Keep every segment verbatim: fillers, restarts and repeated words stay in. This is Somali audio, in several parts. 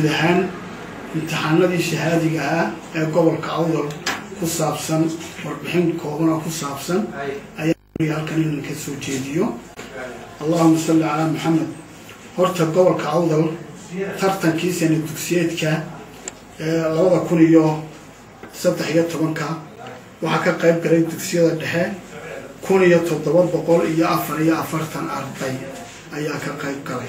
لحن امتحانات الشهادة ee gobolka Awdal ku saabsan warbixin kooban oo ku saabsan ayaa halkan in ka soo jeediyo Allahumma salli ala Muhammad horta gobolka Awdal tartankiisa dugsiyeedka ee laba kun iyo saddex iyo toban ka waxa ka qayb galay dugsiyada dhexe kun iyo toddoba boqol iyo afar iyo afartan arday ayaa ka qayb galay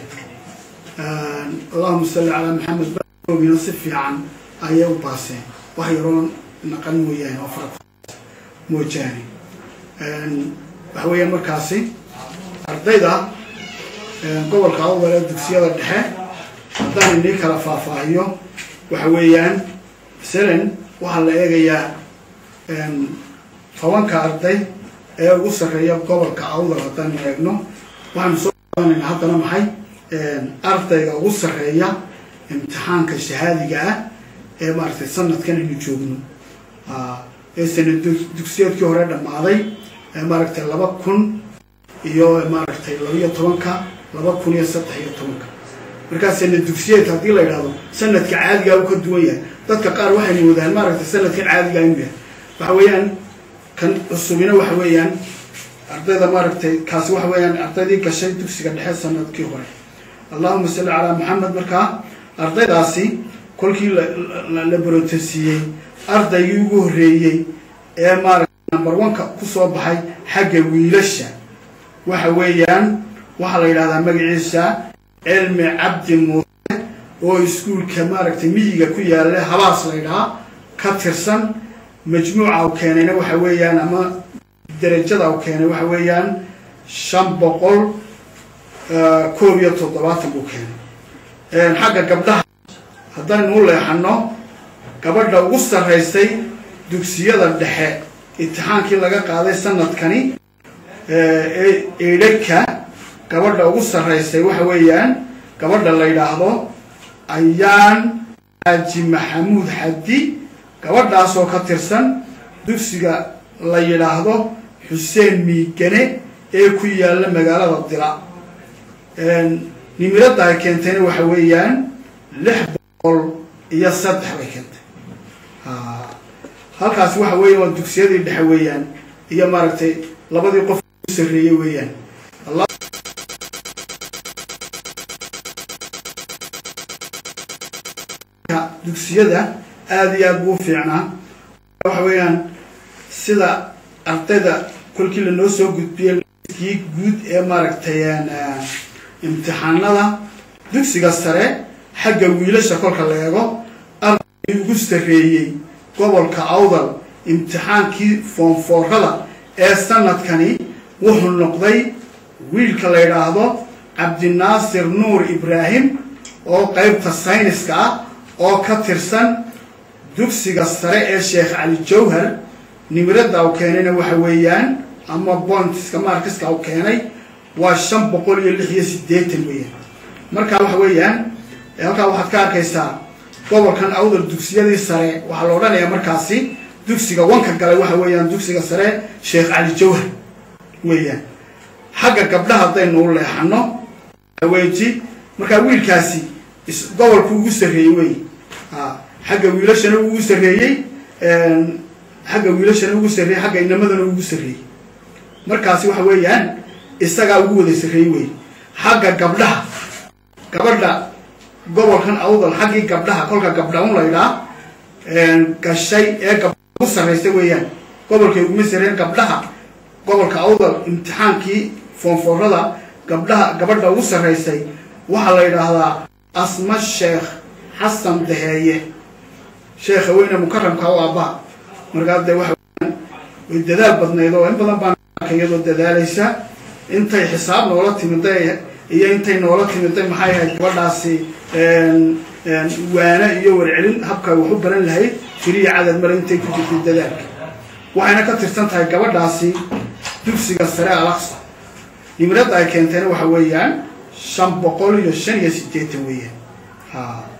Allahumma salli ala Muhammad bina si fiican ayay u baaseen wax yaroon naqan weeyaan oo farq moojaani een waxa weeyaan markaasi ardayda gobolka Awdal dugsiyada dhexe haddaan inay kala faahfaahiyo waxa weeyaan salan waxa la eegayaa een tobanka arday ee ugu sareeya gobolka Awdal haddaan eegno waxaan soo qaadanayna haddana maxay een ardayga ugu sareeya imtixaanka shahaadiga ah ee maartay sanadkan inuu joogno ah ee sanad dugsiyeedkii hore dhamaaday ee maartay laba kun iyo maartay laba iyo toban ka laba kun iyo saddex iyo toban ka markaas sanad dugsiyeed hadii la yiraahdo sanadka caadiga uu ka duwan yahay dadka qaar waxay moodaan maartay sanadkan caadiga inuu yahay waxa weeyaan kan cusubina waxa weeyaan ardayda maartay kaas waxa weeyaan ardaydii gashay dugsiga dhexe sanadkii hore Allahumma salli ala Muhammad markaa ardaydaasi kolkii la barotasiiyay ardaygii ugu horeeyay ee maaragtay number one ka ku soo baxay xagga wiilasha waxa weeyaan waxa la yiraahdaa magaciisa Cilmi Cabdi Muuse oo iskuulka maaragtay miyiga ku yaala Habaas la yiraahdaa ka tirsan majmuuca oo keenayna waxa weeyaan ama darajada oo keenay waxa weeyaan shan boqol koob iyo toddobaatan buu keenay een xagga gabdhaha haddaan u leexano gabadha ugu sareysay dugsiyada dhexe imtixaankii laga qaaday sanadkani ee eedka gabadha ugu sareysay waxa weeyaan gabadha la yiraahdo Ayaan Haji Maxamuud Xaddi gabadhaas oo ka tirsan dugsiga la yiraahdo Xuseen Miigane ee ku yaala magaalada Dila een nimirada ay keentay waxa weeyaan lix boqol iyo saddex bay keentay ha halkaas waxa weeyaan dugsiyadii dhexe weeyaan iyo maaragtay labadii qof u sareeyay weeyaan Allah dugsiyada aad iyo aad buu fiicnaa waxa weeyaan sida ardayda kulkii la noo soo gudbiyay kii guud ee maaragtay imtixaanada dugsiga sare xagga wiilasha kolka la eego arday ugu sareeyay gobolka Awdal imtixaankii form four-rada ee sanadkani wuxuu noqday wiilka la yiraahdo Cabdinaasir Nuur Ibrahim oo qaybta sayniska ah oo ka tirsan dugsiga sare ee Sheekh Ali Jawhar nimirada oo keenayna waxa weeyaan ama points-ka markiska oo keenay waa shan boqol iyo lix iyo siddeetan weeyaan marka waxa weeyaan halka waxaad ka arkaysaa gobolkan Awdal dugsiyadii sare waxa loo dhanayaa markaasi dugsiga wanka galay waxa weeyaan dugsiga sare Sheekh Ali Jawhar weeyaan xagga gabdhaha hadaynu u leexano weeji marka wiilkaasi gobolku ugu sareeyay weey ha xagga wiilashana ugu sareeyay een xagga wiilashana ugu sareeyay xagga inamadana ugu sareeyay markaasi waxa weeyaan isaga ugu wada sareeyay weey xagga gabdhaha gabadha gobolkan Awdal xaggi gabdhaha kolka gabdhaha la yiraahdo een gashay ee gabdhaha ugu sareysay weeyaan gobolka ugu sareeyay gabdhaha gobolka Awdal imtixaankii form four-rada gabdhaha gabadha ugu sareysay waxa la yiraahdaa Asma Sheekh Xasan Dahaye sheekha weyna mukarramka oo aaba markaad waxa way dadaal badneedo in badan baan arkayado dadaalaysa intay xisaab noola timiday iyo intay noola timiday maxay ahayd gabadhaasi een een waana iyo warcelin habka wax u baran lahayd tiriya cadad mar intay ku jirtay dadaalka waxayna ka tirsan tahay gabadhaasi dugsiga sare Al-Aqsa nimirada ay keentayna waxa weeyaan shan boqol iyo shan iyo siddeetan weeyaan ha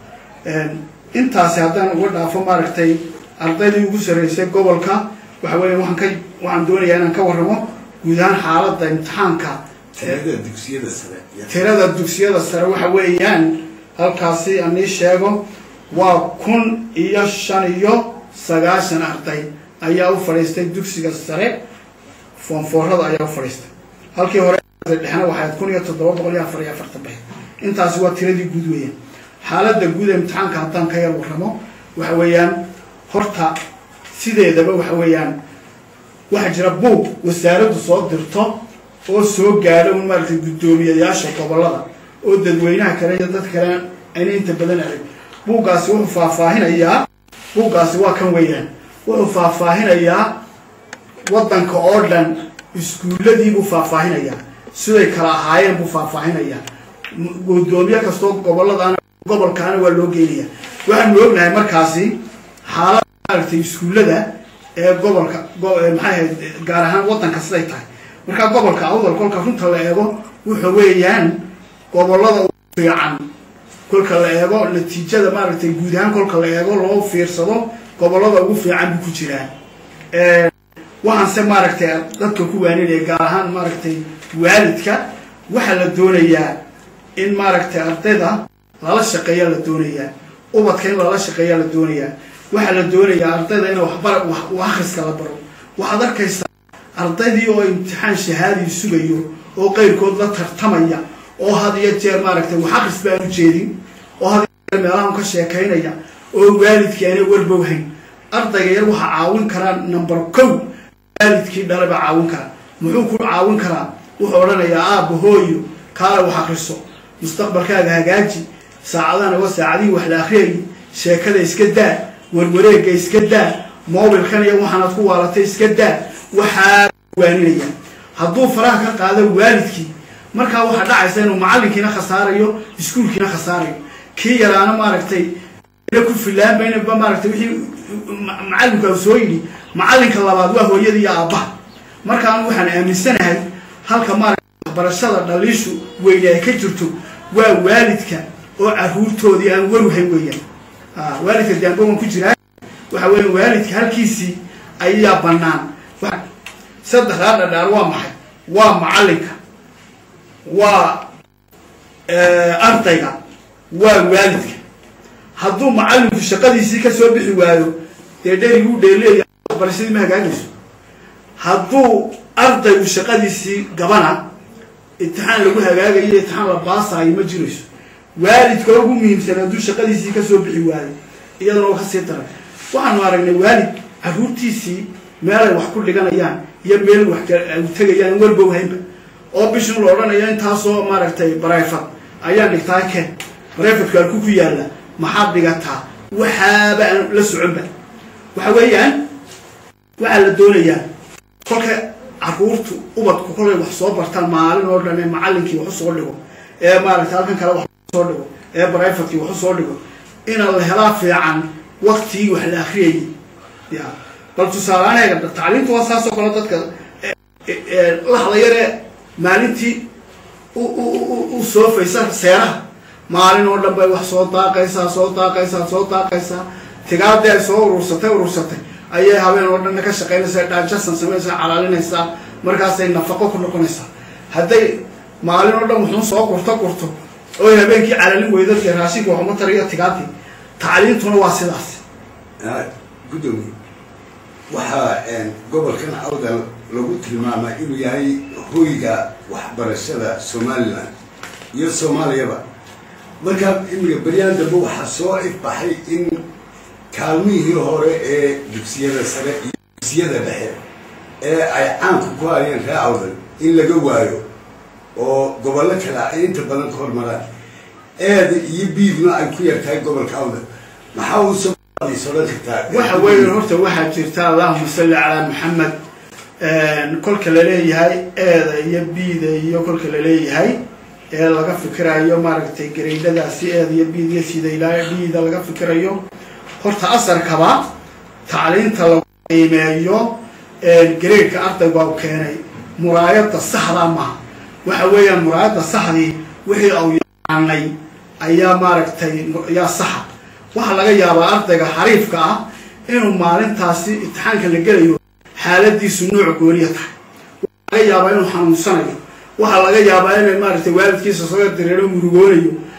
een intaas haddaan uga dhaafo maaragtay ardaydii ugu sareysay gobolka waxa weeyaan waxaan ka waxaan doonayaa inaan ka warramo guud ahaan xaaladda imtixaanka tirada dugsiyada sare tirada dugsiyada sare waxa weeyaan halkaasi ani sheego waa kun iyo shan iyo sagaashan arday ayaa u fadhiistay dugsiga sare foonfoorada ayaa u fadhiistay halkii hore dhexna waxay kun iyo toddoba boqol iyo afar iyo afartan bay intaas waa tiradii guud weeyaan xaaladda guud ee imtixaanka haddaan ka yar warramo waxa weeyaan horta sideedaba waxa weeyaan waxa jira buug wasaaraddu soo dirto oo soo gaadho un maaragtay guddoomiyayaasha gobollada oo dadweynaha kale iyo dad kale ayna inta badan arag buuggaasi wuxuu faahfaahinayaa buuggaasi waa kan weeyaan wuxuu faahfaahinayaa waddanka oo dhan iskuulladii buu faahfaahinayaa siday kala ahaayeen buu faahfaahinayaa guddoomiye kastoo gobolladana gobolkaana waa loo geenayaa waxaanu ognahay markaasi xaalada maaragtay iskuullada ee gobolka maxay ahayd gaar ahaan waddanka siday tahay markaa gobolka awdal kolka runta la eego wuxuu weeyaan gobollada ugu fiican kolka la eego natiijada maaragtay guud ahaan kolka la eego loo fiirsado gobollada ugu fiican buu ku jiraa waxaanse maaragtay dadka ku waaninaya gaar ahaan maaragtay waalidka waxaa la doonayaa in maaragtay ardayda lala shaqeeya la doonayaa ubadka in lala shaqeeya la doonayaa waxaa la doonayaa ardayda in waxbar wax akhriska la baro waxaad arkaysaa ardaydii oo imtixaan shahaadii sugayo oo qayrkood la tartamaya oo had iyo jeer maaragtay wax akhris baan u jeedin oo had iyo jeer meelahan ka sheekaynaya oo waalidkii aanay warbowhayn ardayga yar waxaa caawin karaa number kow waalidkii dhalay baa caawin karaa muxuu ku caawin karaa wuxuu odhanayaa aabba hooyo kaale wax akhriso mustaqbalkaaga hagaaji saacadana waa saacadihii wax la akhriyayay sheekada iska daa warwareegga iska daa mobilkan iyo waxaanaad ku waalatay iska daa waxaa waaninaya hadduu faraha ka qaado waalidkii markaa waxaa dhacaysa inuu macallinkiina khasaarayo iskuulkiina khasaarayo kii yaraana maaragtay ina ku filaanbaynaba maaragtay wixii macallinka uu soo yidhi macallinka labaad waa hooyada iyo aabbaha markaan waxaan aaminsanahay halka maaragtay waxbarashada dhaliishu weyne ay ka jirto waa waalidka oo carruurtoodii aan warwahayn weeyaan waalidka daanbowan ku jiraa waxa weeye waalidka halkiisii ayaa bannaan saddexdaa dhadhaar waa maxay waa macallinka waa ardayga waa waalidka hadduu macallinku shaqadiisii ka soo bixi waayo dee dheriguu dheeleeya waxbarashadii ma hagaagayso hadduu ardaygu shaqadiisii gabana imtixaan lagu hagaagayo imtixaan la baasaayo ma jirayso waalidka ugu muhiimsan hadduu shaqadiisii ka soo bixi waayo iyadana oo kasii daray waxaanu aragnay waalid carruurtiisii meelay wax ku dhiganayaan iyo meel wax u tegayaan warbowhaynba oo bishin la odhanayo intaasoo maaragtay barayfad ayaan dhigtaa keen barayfadku halku ku yaalla maxaad dhigataa waxaaba aan la soconba waxa weeyaan waxaa la doonayaa kolka carruurtu ubadku kolay wax soo bartaan maalin oo dhan ee macallinkii wax u soo dhigo ee maaragtay halkan kale wax soo dhigo ee barayfadkii wax u soo dhigo ina la helaa fiican waqtigii wax la akhriyayay ya bal tusaalahaan eega tacliintu waa saasoo kale dadka lahda yaree maalintii u soofaysa seeraha maalin oo dhan bay wax soo daaqaysaa soo daaqaysaa soo daaqaysaa tigaadii ay soo urursatay urursatay ayay habeen oo dhanna ka shaqaynaysaa dhaajasan samaysaa calaalinaysaa markaasay nafaqo ku noqonaysaa hadday maalin oo dhan wuxuu soo gurto gurto oo habeenkii calalin weydo iyo raashinka waxuma tariyo tigaadii tacliintuna waa sidaas gudoomiye waxaa gobolkan awdal lagu tilmaamaa inuu yahay hoyga waxbarashada somalilan iyo soomaaliyaba markaa imika beryaan dambe waxaa soo ifbaxay in kaalmihii hore ee dugsiyada sare iyo dugsiyada dhexe ee ay caanku ku hayeen ree awdal in laga waayo oo gobollo kale ay inta badan ka hormaraan eeda iyo biidna ay ku yartahay gobolka awdal maxaa uu soo waxa weeye horta waxaa jirta allahuma salli calaa maxamed kolka la leeyahay eeda iyo biida iyo kolka la leeyahay ee laga fikirayo maaragtay gareydadaasi eeda iyo biid iyo sida ilaa biida laga fikirayo horta asarkaba tacliinta lagu qiimeeyo gareydka ardaygu u keenay muraayadda saxda maaha waxa weeyaan muraayadda saxdii wixii uu yaqaanay ayaa maaragtay yaa saxa waxaa laga yaabaa ardayga xariifka ah inuu maalintaasi imtixaanka la gelayo xaaladiisu nooc gooniya tahay waxaa laga yaabaa inuu xanuunsanayo waxaa laga yaabaa inay maaragtay waalidkiisa soo direero murugoonayo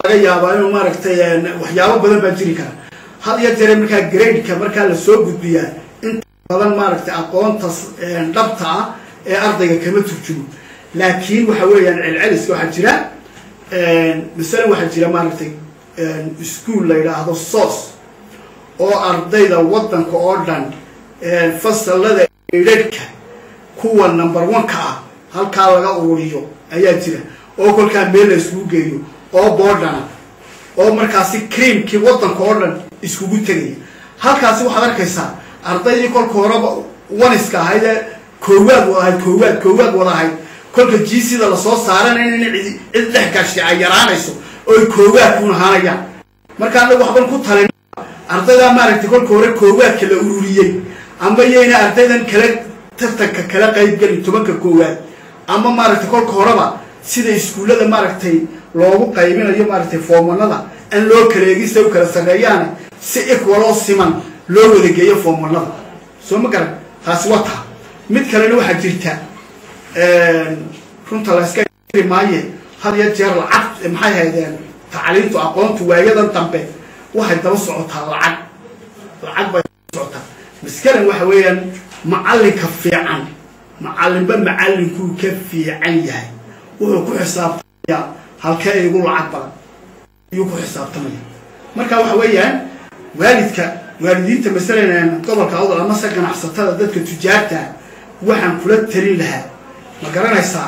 laga yaabaa inuu maaragtay waxyaabo badan baa jiri kara had iyo jeer markaa grade-ka markaa la soo gudbiyaa inta badan maaragtay aqoonta dhabta ah ee ardayga kama turjumo laakiin waxa weeyaan celceliska waxaa jira masalan waxaa jira maaragtay iskuol la yidhaahdo soos oo ardayda waddanka oo dhan fasalada eedhadhka kuwa number one-ka ah halkaa laga ururiyo ayaa jira oo kolkaa meel la isugu geeyo oo boodhana oo markaasi creamkii waddanka oo dhan iskugu tegaya halkaasi waxaad arkaysaa ardaydii kolka horeba waniska ahayd ee koowaad wada ahayd koowaad koowaad wada ahayd kolka jiisida lasoo saaranayna in cid cid dhex gashi ay yaraanayso oo ay koowaad ku nahaanayaan marka anagu waxban ku talin ardayda maaragtay kolka hore koowaadka la ururiyey amba iyayna ardaydan kala tartanka kala qayb gali tobanka koowaad ama maaragtay kolka horeba sida iskuullada maaragtay loogu qaybinayo maaragtay foomanada in loo kala eegista u kala sareeyaan si equal oo siman loo wada geeyo foomanada soo ma garan taasi waa taa mid kalena waxaa jirta runta la iska maaye had iyo jeer lacag maxay haydeen tacliintu aqoontu waayadan dambe waxay daba socotaa lacag lacag bay socotaa miskalan waxa weeyaan macallinka fiican macallinba macallinkuu ka fiican yahay wuxuu ku xisaabtamaya halkee igu lacag badan ayuu ku xisaabtamaya marka waxa weeyaan waalidka waalidiinta masalan gobolka awdal ama se ganacsatada dadka tujaarta waxaan kula talin lahaa ma garanaysaa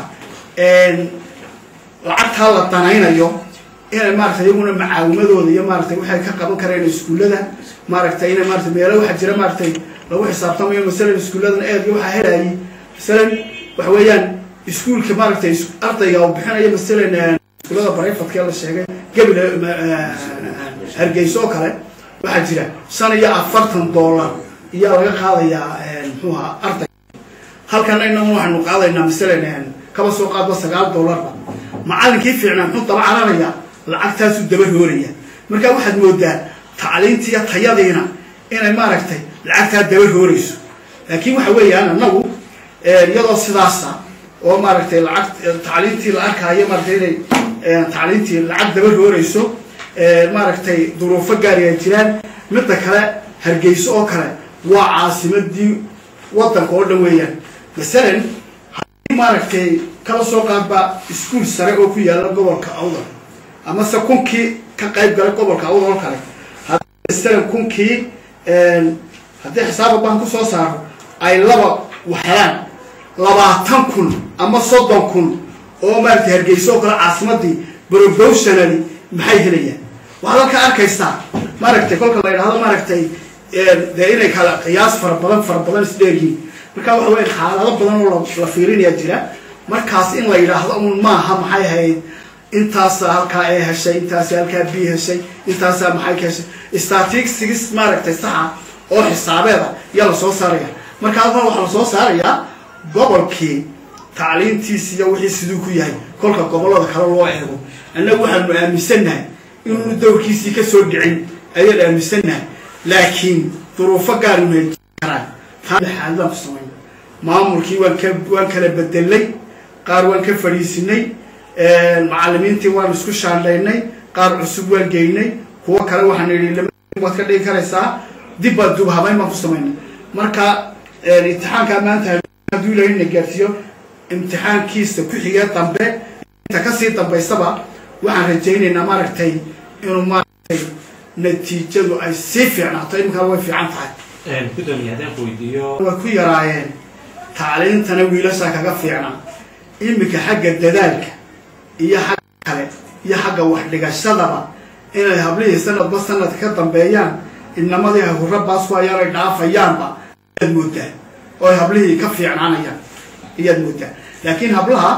lacagtaa la danaynayo inay maaragtay iyaguna macaawimadooda iyo maaragtay waxay ka qaban kareen iskuullada maaragtay inay maaragtay meelo waxaa jira maaragtay lagu xisaabtamayo masalan iskuulladan eedga waxaa helayay masalan waxa weeyaan iskuulka maaragtay ardayga uu bixinayo masalan iskuullada barayfadka la sheegay gabil hargeysa oo kale waxaa jira shan iyo afartan dollar iyaa laga qaadayaa muxuu ahaa arday halkan innagu waxaanu qaadaynaa masalan kaba soo qaadba sagaal dollarba macallinkii fiicnaa muxuu daba cararayaa lacagtaasuu daba rooraya marka waxaad moodaa tacliintiiyo tayadiina inay maaragtay lacagtaa daba roorayso laakiin waxa weeyaan annagu iyadoo sidaasa oo maaragtay lacag tacliintii la arkaayo maaragtay inay tacliintii lacag daba roorayso maaragtay duruufo gaari ay jiraan midda kale hargeyso oo kale waa caasimadii waddanka oo dhan weeyaan masalan haddii maaragtay kala soo qaadba iskuol sare oo ku yaalla gobolka awdal ama se kunkii ka qayb galay gobolka awdal oo kale haddii masalan kunkii haddii xisaaba baan ku soo saaro ay laba waxelaan labaatan kun ama soddon kun oo maaragtay hargeyso oo kale caasimadii proportionally maxay helayaan waxaad halka arkaysaa maaragtay kolka la yidhahdo maaragtay dee inay kala qiyaas fara badan fara badan isdheeryihiin marka waxa weya xaalado badan oo la fiirinaya jira markaas in la yidhaahdo un maaha maxay ahayd intaasa halkaa ee heshay intaasa halkaa b heshay intaasaa maxay ka heshay statistics maaragtay saxa oo xisaabeeda ayaa lasoo saaraya marka halkan waxaa lasoo saarayaa gobolkii tacliintiisi iyo wixii siduu ku yahay kolka gobollada kale loo eego annagu waxaanu aaminsannahay inuunu dowrkiisii ka soo dhicin ayaan aaminsannahay laakiin duruufo gaarinu hay karaan xaaladaan ku samayna maamulkii waan ka waan kala bedelnay qaar waan ka fadhiisinay macallimiintii waan isku shaandhaynay qaar cusub waan geynay kuwo kale waxaan idhi waad ka dhigi karaysaa dib baad dub habayn baan ku samaynay marka imtixaankaa maanta hadduu ilahay na gaarsiiyo imtixaankiisa ku xigee dambe inta kasii dambaysaba waxaan rajaynaynaa maaragtay inuu maaragtay natiijadu ay sii fiicnaato iminkaa way fiican tahay way ku yaraayeen tacliintana wiilashaa kaga fiicnaa iminka xagga dadaalka iyo xagga kale iyo xagga waxdhigashadaba inay hablihii sanadba sanadka ka dambeeyaan inamadii ay hurra baasku ayaan ay dhaafayaanba ayaad moodaa oo ay hablihii ka fiicnaanayaan ayaad moodaa laakiin hablaha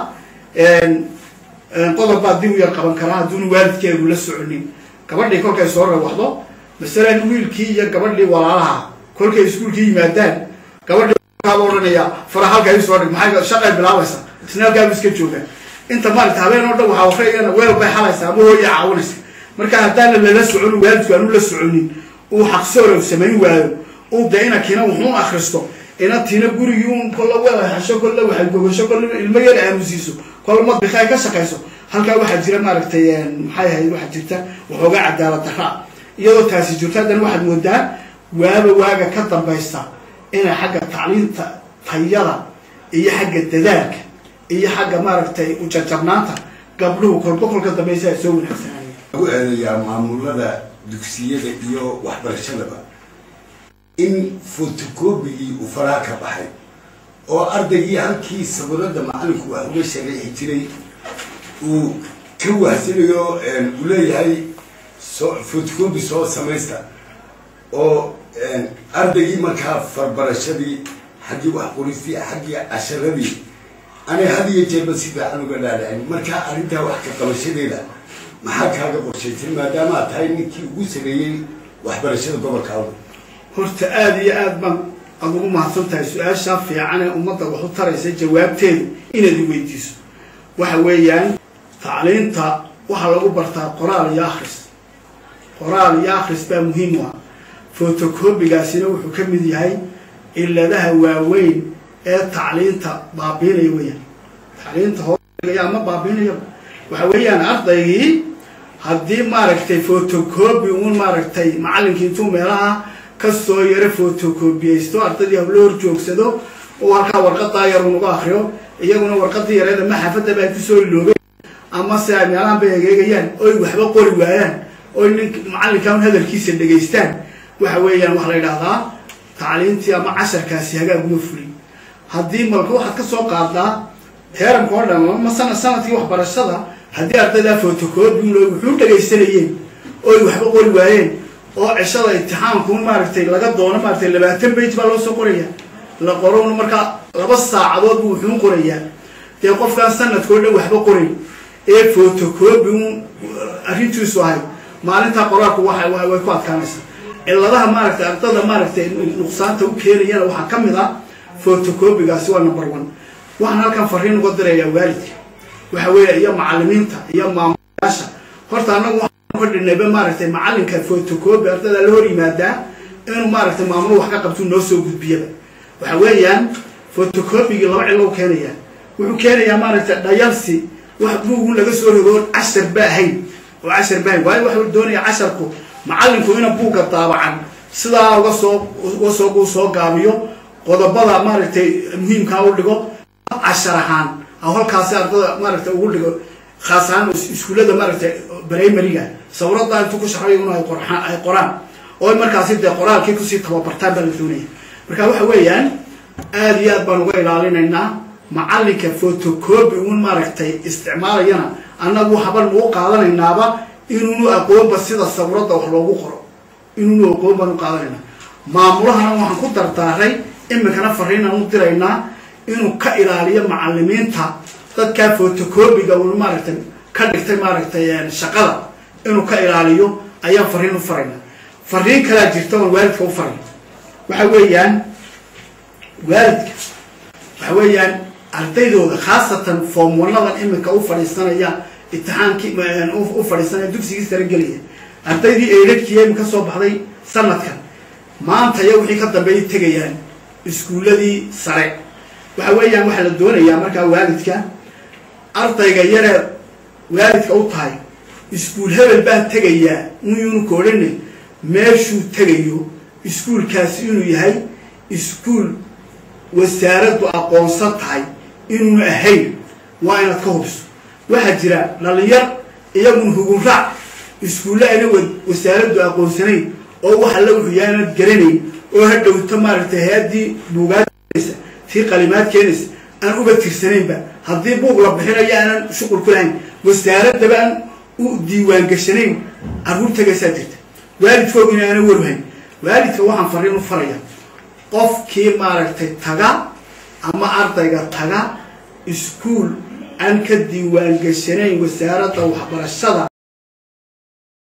qodob baa dib u yar qaban karaa hadduuna waalidkeegu la soconin gabadhii kolkay soo rawaxdo masalan wiilkii iyo gabadhii walaalaha kolkay iskuulkii yimaadaan gabadhii kaaba odhanayaa fara halkaa ii soo dhig maxay shaqay bilaabaysa isna halkaabu iska joogaan inta maaragta habeen oo dhan waxaa wakreygana weel bay xalaysaa ama hooya caawinaysa marka haddaana lala socon waalidku aanu la soconin uu xaqsoorow samayn waayo uu dee inankiina wuxuun akhristo inantiina gurigii un kolla weel ay xasho kolla waxay gogasho kolla ilmo yar aamusiiso kolla madbika ay ka shaqayso halkaa waxaa jira maaragtay maxay ahayd waxaa jirta waxoogaa cadaalad darra iyadoo taasi jirto haddana waxaad moodaa waaba waaga ka dambaysta inay xagga tacliinta tayada iyo xagga dadaalka iyo xagga maaragtay ujarjarnaanta gabdhuhu kolba kolka dambaysa ay soo wanaagsanayeen ugu eedayaa maamulada dugsiyada iyo waxbarashadaba in photocopy uu faraha ka baxay oo ardaygii halkii sawirada macalinku wax uga sharaxi jiray uu ka wahsanayo uu leeyahay photocopy soo samaysta oo ardaygii markaa farbarashadii xaggii wax qoristii xaggii casharadii anay had iyo jeerba si fiican uga dhaadhacin markaa arrintaa wax ka qabashadeeda maxaa kaaga qorshaysan maadaama aad tahay ninkii ugu sareeyey waxbarashada gobolka awdal horta aada iyo aad baan aad ugu mahadsan tahay su-aashaa fiican ee ummadda wax u taraysa jawaabteedu inaad i weydiiso waxa weeyaan tacliinta waxaa lagu bartaa qoraal iyo akhris qoraal iyo akhris baa muhiim u ah photocopygaasina wuxuu ka mid yahay ciladaha waaweyn ee tacliinta baabiinaya weyaan tacliinta hoosaya ama baabiinayaba waxa weeyaan ardaygii haddii maaragtay photocopy uun maaragtay macallinkii intuu meelaha kasoo yaro photocopyaysto ardaydii hablo hor joogsado oo halkaa warqadaa yar unuga akriyo iyaguna warqadii yareed ama xaafadda baa kusoo iloobeen ama se ay meelahan bay egeegayaan oy waxba qori waayaan oy nin macallinkan hadalkiisa dhegaystaan waxa weeyaan waxa la yidhaahdaa tacliintii ama casharkaasi hagaaguma fulin haddii malka waxaad ka soo qaadaa heeranka oo dhan ama sana sanadkii waxbarashada haddii ardaydaa photocopy wuxuu dhegaysanayeen oy waxba qori waayeen oo cishada imtixaanku maaragtay laga doono maaragtay labaatan page baa loo soo qoraya la qorona markaa laba saacadood buu wuxuu qorayaa dee qofkaan sanadkoo dhan waxba qoray ee photocopy arrintiisu ahay maalintaa qoraalku waxa way ku adkaanaysaa ciladaha maaragtay ardada maaragtay nuqsaanta u keenayana waxaa ka mid ah photocopygaasi waa number one waxaan halkan fariin uga dirayaa waalidka waxa weeye iyo macallimiinta iyo maamulayaasha horta annagu kordhinayba maaragtay macallinka photocopy ardada la hor yimaadaa inuu maaragtay maamulo wax ka qabtuu noo soo gudbiyaba waxa weeyaan photocopygii laba cilo u keenayaa wuxuu keenayaa maaragtay dhayalsi wax buugu laga soo rogo cashar ba ahayn oo cashar ba ahayn waayo waxuu doonaya casharku macallinku ina buugga daabacan sidaa uga soo uga soo uu soo gaabiyo qodobada maaragtay muhiimkaa u dhigo cashar ahaan halkaasi ardada maaragtay ugu dhigo khaas ahaan iskuullada maaragtay primary-ga sawirada intuu ku shaqeeyo inuu ay qorxaan ay qoraan oo markaasi dee qoraalkii kusii tababartaan baa la doonaya marka waxa weeyaan aada iyo aad baan uga ilaalinaynaa macallinka photocopy uun maaragtay isticmaalayana annagu haban ugu qaadanaynaaba inuunu aqoonba sida sawirada wax loogu qoro inuunu aqoon baan u qaadanaynaa maamulahana waxaan ku dardaaray iminkana fariinaan u diraynaa inuu ka ilaaliyo macallimiinta dadkaa photocopyga uun maaragtay ka dhigtay maaragtay shaqada inuu ka ilaaliyo ayaan fariin u faraynaa fariin kalaa jirta oon waalidka u faray waxa weeyaan waalidka waxa weeyaan ardaydooda khaasatan form one-adan iminka u fadhiisanaya imtixaankii u fadhiisanaya dugsigii sare gelaya ardaydii eedhadkii iminka soo baxday sanadkan maanta iyo wixii ka dambeeyay tegayaan iskuulladii sare waxa weeyaan waxaa la doonayaa markaa waalidka ardayga yaree waalidka u tahay iskuul hebel baan tegayaa inuunu koodhane meeshuu tegayo iskuulkaasi inuu yahay iskuul wasaaraddu aqoonsan tahay inuuna ahayn waa inaad ka hubiso waxaa jira dhalinyar iyaguna hugun raac iskuulle ayna wasaaraddu aqoonsanayn oo waxa la wuxuu yahay inaad garanayn oo ha dhowto maaragtay hay-addii buugaadkeenaysa tii qalimaad keenaysa aan uba tirsanaynba haddii buug la bixinayo aanan shuqul ku lahayn wasaaraddaba aan u diiwaan gashanayn carruur tagaysaa jirta waalidkoog in aana warhayn waalidka waxaan fariin u faraya qofkii maaragtay taga ama ardayga taga iskuul aan ka diiwaan gashanayn wasaaradda waxbarashada